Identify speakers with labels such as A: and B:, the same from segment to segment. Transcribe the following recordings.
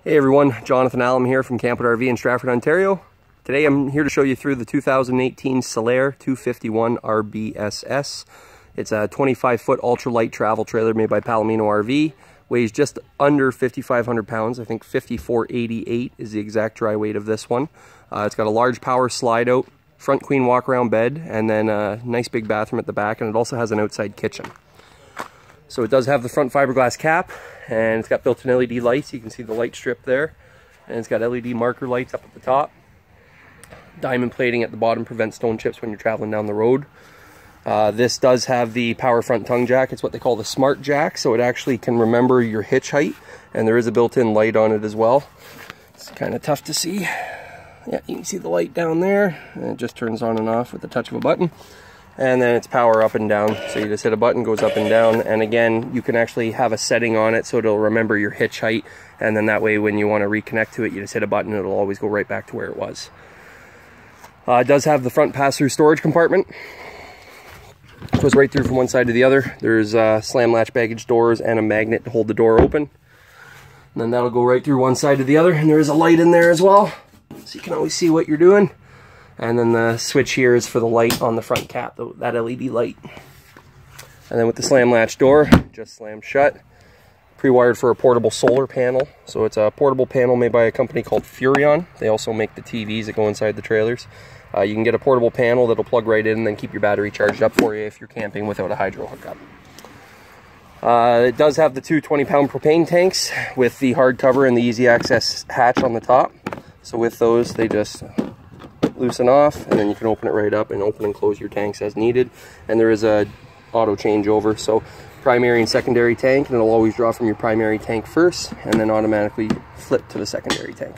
A: Hey everyone, Jonathan Allen here from Camp RV in Stratford, Ontario. Today I'm here to show you through the 2018 Solaire 251RBSS. It's a 25-foot Ultra Lite Travel trailer made by Palomino RV. Weighs just under 5,500 pounds. I think 5,488 is the exact dry weight of this one. It's got a large power slide out, front queen walk around bed, and then a nice big bathroom at the back, and it also has an outside kitchen. So it does have the front fiberglass cap, and it's got built-in LED lights. You can see the light strip there, and it's got LED marker lights up at the top. Diamond plating at the bottom prevents stone chips when you're traveling down the road. This does have the power front tongue jack. It's what they call the smart jack, so it actually can remember your hitch height, and there is a built-in light on it as well. It's kind of tough to see. Yeah, you can see the light down there, and it just turns on and off with the touch of a button. And then it's power up and down, so you just hit a button, goes up and down, and again you can actually have a setting on it so it'll remember your hitch height, and then that way when you want to reconnect to it, you just hit a button, it'll always go right back to where it was. It does have the front pass-through storage compartment. It goes right through from one side to the other. There's slam latch baggage doors and a magnet to hold the door open. And then that'll go right through one side to the other, and there is a light in there as well, so you can always see what you're doing. And then the switch here is for the light on the front cap, that LED light. And then with the slam latch door, just slams shut. Pre-wired for a portable solar panel. So it's a portable panel made by a company called Furrion. They also make the TVs that go inside the trailers. You can get a portable panel that'll plug right in and then keep your battery charged up for you if you're camping without a hydro hookup. It does have the two 20-pound propane tanks with the hard cover and the easy access hatch on the top. So with those, they just loosen off, and then you can open it right up and open and close your tanks as needed. And there is a auto changeover, so primary and secondary tank, and it'll always draw from your primary tank first and then automatically flip to the secondary tank.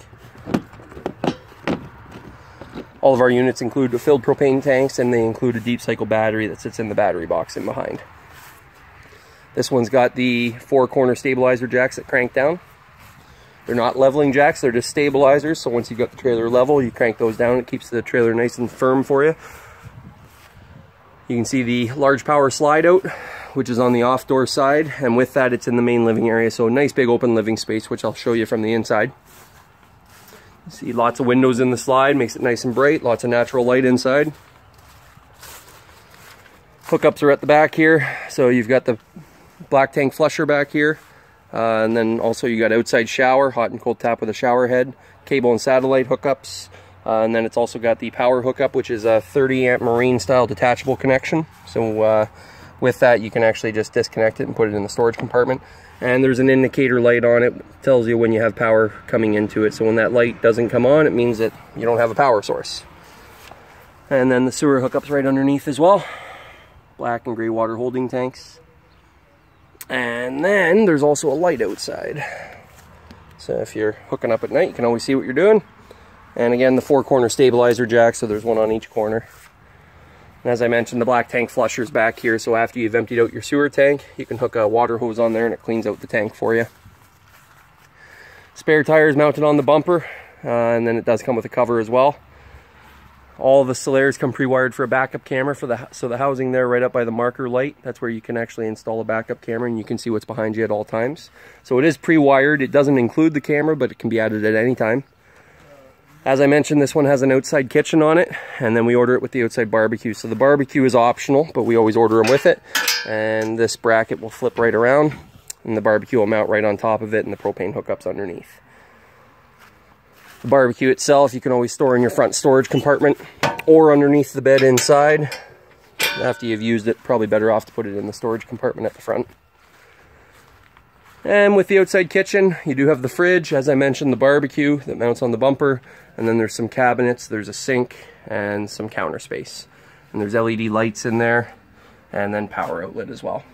A: All of our units include filled propane tanks, and they include a deep cycle battery that sits in the battery box in behind. This one's got the 4-corner stabilizer jacks that crank down. They're not leveling jacks, they're just stabilizers, so once you've got the trailer level, you crank those down, it keeps the trailer nice and firm for you. You can see the large power slide out, which is on the off door side, and with that it's in the main living area, so a nice big open living space, which I'll show you from the inside. You see lots of windows in the slide, makes it nice and bright, lots of natural light inside. Hookups are at the back here, so you've got the black tank flusher back here. And then also you got outside shower, hot and cold tap with a shower head, cable and satellite hookups, and then it's also got the power hookup, which is a 30-amp marine style detachable connection. So with that you can actually just disconnect it and put it in the storage compartment. And there's an indicator light on it, tells you when you have power coming into it. So when that light doesn't come on, it means that you don't have a power source. And then the sewer hookup's right underneath as well. Black and gray water holding tanks. And then there's also a light outside. So if you're hooking up at night, you can always see what you're doing. And again, the 4-corner stabilizer jack, so there's one on each corner. And as I mentioned, the black tank flusher's back here, so after you've emptied out your sewer tank, you can hook a water hose on there and it cleans out the tank for you. Spare tires mounted on the bumper, and then it does come with a cover as well. All the Solaires come pre-wired for a backup camera, so the housing there right up by the marker light, that's where you can actually install a backup camera and you can see what's behind you at all times. So it is pre-wired. It doesn't include the camera, but it can be added at any time. As I mentioned, this one has an outside kitchen on it, and then we order it with the outside barbecue. So the barbecue is optional, but we always order them with it. And this bracket will flip right around, and the barbecue will mount right on top of it, and the propane hookups underneath. The barbecue itself you can always store in your front storage compartment or underneath the bed inside. After you've used it, probably better off to put it in the storage compartment at the front. And with the outside kitchen, you do have the fridge, as I mentioned, the barbecue that mounts on the bumper, and then there's some cabinets, there's a sink, and some counter space. And there's LED lights in there, and then power outlet as well.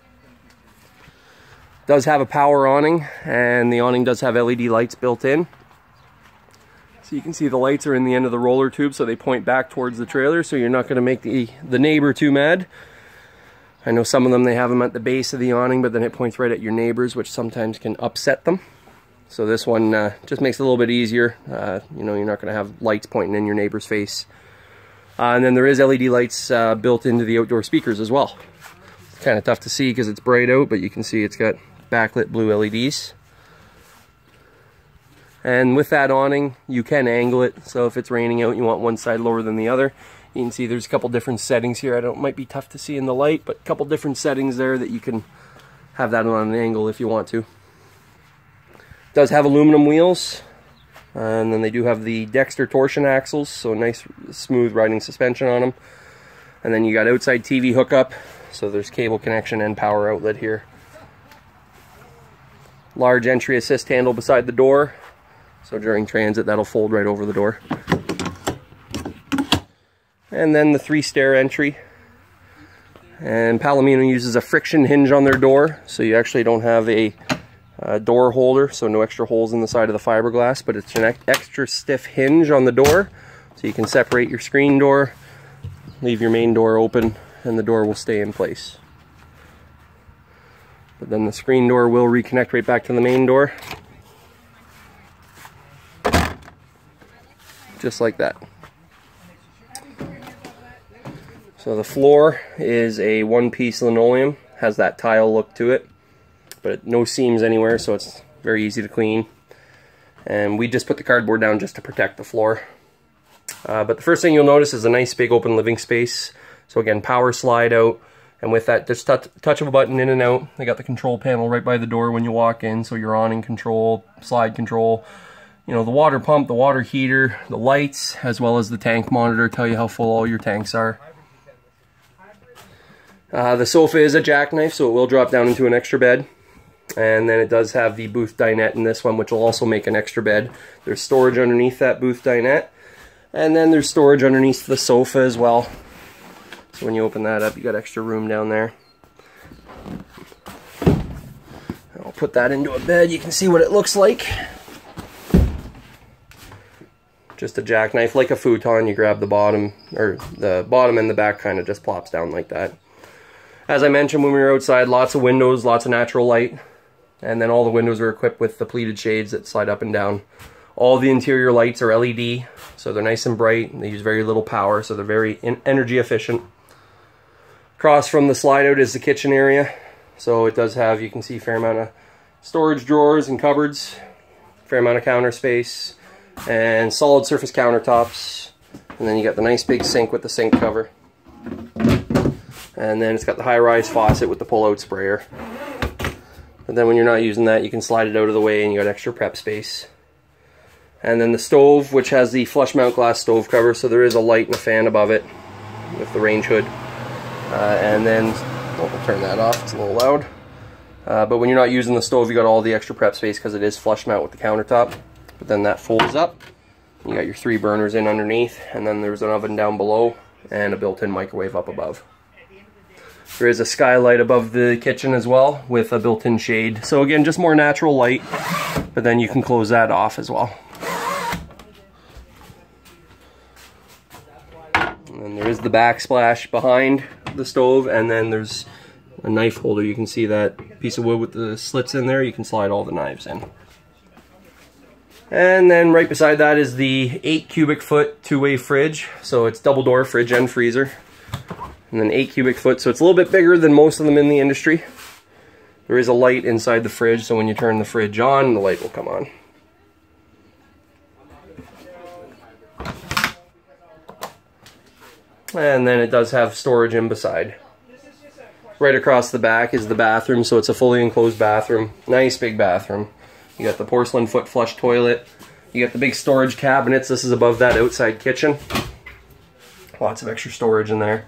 A: It does have a power awning, and the awning does have LED lights built in. So you can see the lights are in the end of the roller tube, so they point back towards the trailer, so you're not going to make the neighbor too mad. I know some of them, they have them at the base of the awning, but then it points right at your neighbors, which sometimes can upset them. So this one just makes it a little bit easier. You know, you're not going to have lights pointing in your neighbor's face. And then there is LED lights built into the outdoor speakers as well. It's kind of tough to see because it's bright out, but you can see it's got backlit blue LEDs. And with that awning, you can angle it. So if it's raining out, you want one side lower than the other. You can see there's a couple different settings here. It might be tough to see in the light, but a couple different settings there that you can have that on an angle if you want to. It does have aluminum wheels, and then they do have the Dexter torsion axles, so nice smooth riding suspension on them. And then you got outside TV hookup, so there's cable connection and power outlet here. Large entry assist handle beside the door, so during transit that'll fold right over the door. And then the 3-stair entry. And Palomino uses a friction hinge on their door, so you actually don't have a door holder, so no extra holes in the side of the fiberglass, but it's an extra stiff hinge on the door, so you can separate your screen door, leave your main door open, and the door will stay in place. But then the screen door will reconnect right back to the main door. Just like that. So the floor is a one-piece linoleum, has that tile look to it, but no seams anywhere, so it's very easy to clean. And we just put the cardboard down just to protect the floor. But the first thing you'll notice is a nice big open living space. So again, power slide out, and with that, just touch of a button in and out. They got the control panel right by the door when you walk in, so you're on in control, slide control. You know, the water pump, the water heater, the lights, as well as the tank monitor tell you how full all your tanks are. The sofa is a jackknife, so it will drop down into an extra bed. And then it does have the booth dinette in this one, which will also make an extra bed. There's storage underneath that booth dinette. And then there's storage underneath the sofa as well. So when you open that up, you got extra room down there. I'll put that into a bed. You can see what it looks like. Just a jackknife, like a futon. You grab the bottom, or the bottom and the back kind of just plops down like that. As I mentioned when we were outside, lots of windows, lots of natural light. And then all the windows are equipped with the pleated shades that slide up and down. All the interior lights are LED, so they're nice and bright. They use very little power, so they're very energy efficient. Across from the slide out is the kitchen area. So it does have, you can see, a fair amount of storage drawers and cupboards, fair amount of counter space, and solid surface countertops. And then you got the nice big sink with the sink cover. And then it's got the high-rise faucet with the pull-out sprayer. But then when you're not using that, you can slide it out of the way and you got extra prep space. And then the stove, which has the flush mount glass stove cover, so there is a light and a fan above it with the range hood. And then, I'll turn that off, it's a little loud. But when you're not using the stove, you got all the extra prep space because it is flush mount with the countertop. But then that folds up. You got your 3 burners in underneath, and then there's an oven down below and a built-in microwave up above. There is a skylight above the kitchen as well with a built-in shade. So again, just more natural light, but then you can close that off as well. And then there is the backsplash behind the stove, and then there's a knife holder. You can see that piece of wood with the slits in there. You can slide all the knives in. And then right beside that is the 8 cubic foot two-way fridge. So it's double door fridge and freezer. And then 8 cubic foot, so it's a little bit bigger than most of them in the industry. There is a light inside the fridge, so when you turn the fridge on, the light will come on. And then it does have storage in beside. Right across the back is the bathroom, so it's a fully enclosed bathroom. Nice big bathroom. You got the porcelain foot flush toilet. You got the big storage cabinets. This is above that outside kitchen. Lots of extra storage in there.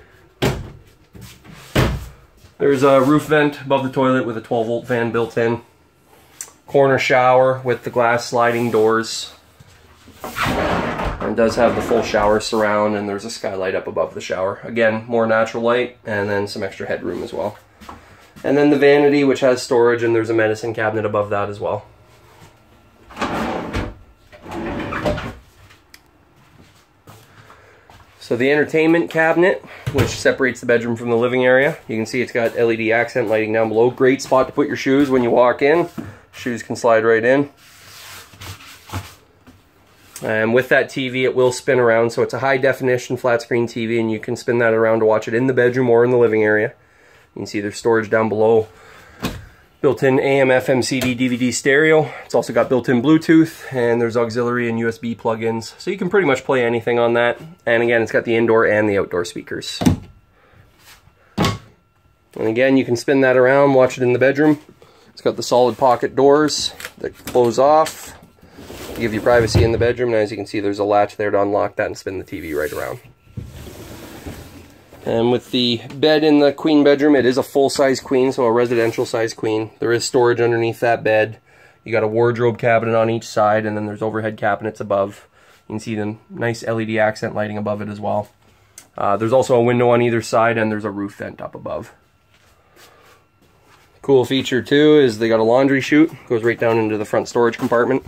A: There's a roof vent above the toilet with a 12-volt fan built in. Corner shower with the glass sliding doors. And does have the full shower surround, and there's a skylight up above the shower. Again, more natural light, and then some extra headroom as well. And then the vanity, which has storage, and there's a medicine cabinet above that as well. So the entertainment cabinet, which separates the bedroom from the living area, you can see it's got LED accent lighting down below. Great spot to put your shoes when you walk in. Shoes can slide right in. And with that TV, it will spin around, so it's a high definition flat screen TV, and you can spin that around to watch it in the bedroom or in the living area. You can see there's storage down below. Built-in AM, FM, CD, DVD stereo. It's also got built-in Bluetooth, and there's auxiliary and USB plugins. So you can pretty much play anything on that. And again, it's got the indoor and the outdoor speakers. And again, you can spin that around, watch it in the bedroom. It's got the solid pocket doors that close off to give you privacy in the bedroom. And as you can see, there's a latch there to unlock that and spin the TV right around. And with the bed in the queen bedroom, it is a full-size queen, so a residential size queen. There is storage underneath that bed. You got a wardrobe cabinet on each side, and then there's overhead cabinets above. You can see the nice LED accent lighting above it as well. There's also a window on either side, and there's a roof vent up above. Cool feature too is they got a laundry chute. Goes right down into the front storage compartment.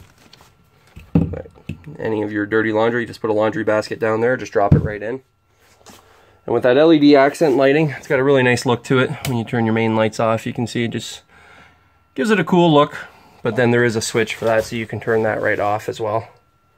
A: Any of your dirty laundry, just put a laundry basket down there, just drop it right in. And with that LED accent lighting, it's got a really nice look to it. When you turn your main lights off, you can see it just gives it a cool look. But then there is a switch for that, so you can turn that right off as well.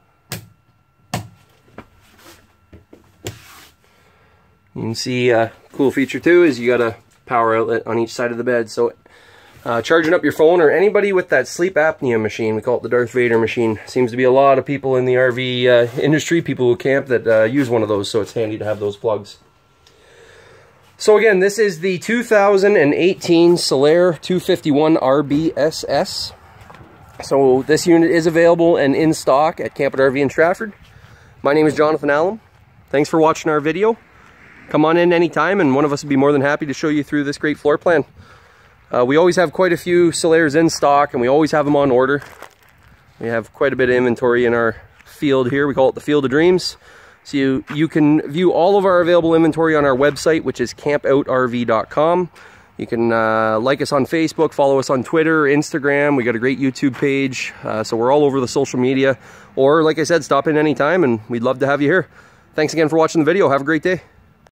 A: You can see a cool feature too is you got a power outlet on each side of the bed. So charging up your phone, or anybody with that sleep apnea machine, we call it the Darth Vader machine. Seems to be a lot of people in the RV industry, people who camp, that use one of those, so it's handy to have those plugs. So again, this is the 2018 Solaire 251RBSS. So this unit is available and in stock at Camp RV in Stratford. My name is Jonathan Allen. Thanks for watching our video. Come on in anytime, and one of us would be more than happy to show you through this great floor plan. We always have quite a few Solaires in stock, and we always have them on order. We have quite a bit of inventory in our field here. We call it the Field of Dreams. So you can view all of our available inventory on our website, which is campoutrv.com. You can like us on Facebook, follow us on Twitter, Instagram. We got a great YouTube page, so we're all over the social media. Or, like I said, stop in anytime, and we'd love to have you here. Thanks again for watching the video. Have a great day.